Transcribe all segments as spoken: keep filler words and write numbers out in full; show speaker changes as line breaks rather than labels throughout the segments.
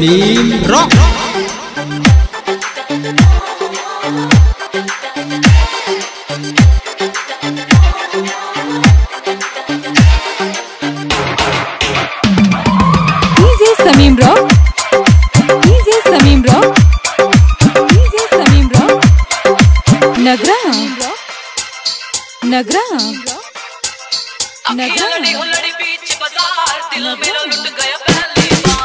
Sameem rock.
DJ Samim rock, DJ Samim rock, DJ Samim rock. नगरा नगरा नगरा
लड़ी हो लड़ी बीच बाजार, दिल मेरा लुट गया पहली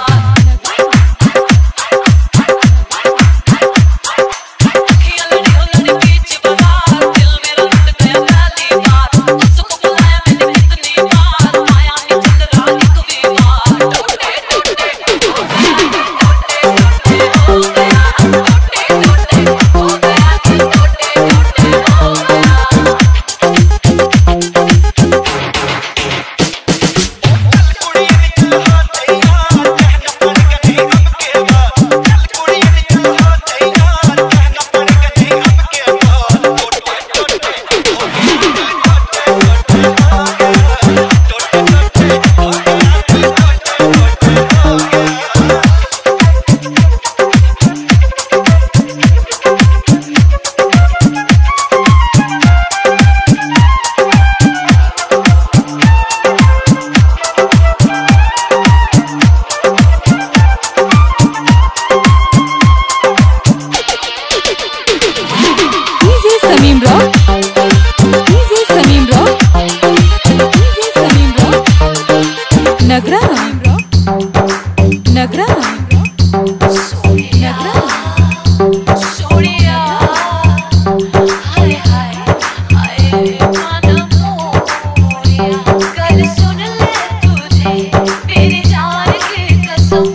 Samim rock, DJ Samim rock, DJ Samim rock. नगरा नगरा नगरा
सोनिया हाय हाय हाय मन मोरिया, कल सुन ले तुझे मेरी जान की कसम।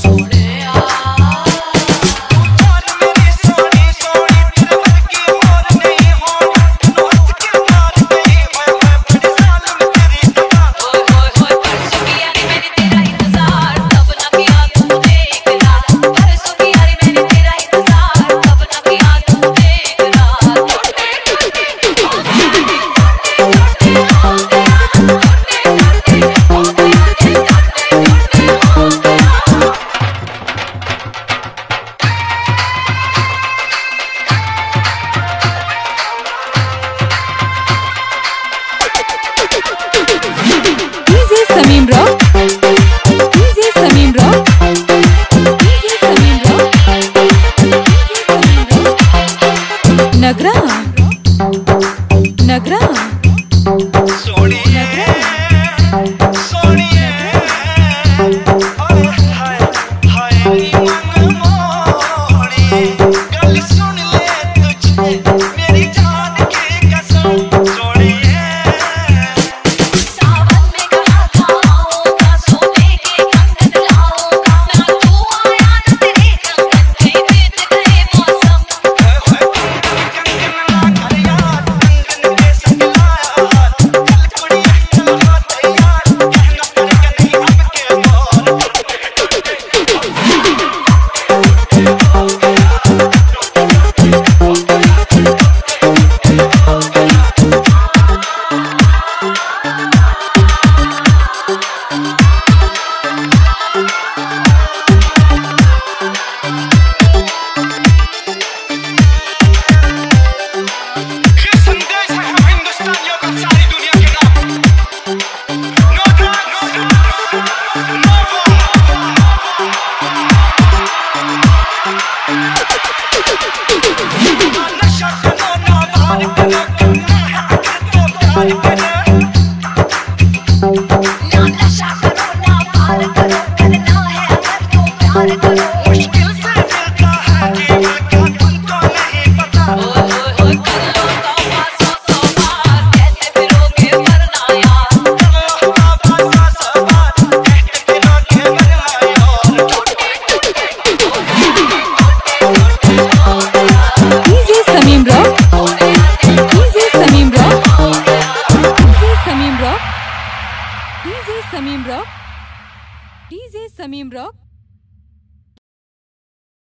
DJ Samim rock, DJ Samim rock, DJ Samim rock, DJ Samim rock. नगरा नगरा
सोनिया सोनिया हाय हाय मन मोरिए, कल सुन ले तुझे मेरी जान की कसम। मुश्किल से मिलता है कि मैं क्या तुमको नहीं पता। कैसे फिरोगे वरना यार, कहते फिरोगे वरना यार।
DJ Samim rock, DJ Samim rock, DJ Samim rock, DJ Samim rock, DJ Samim rock.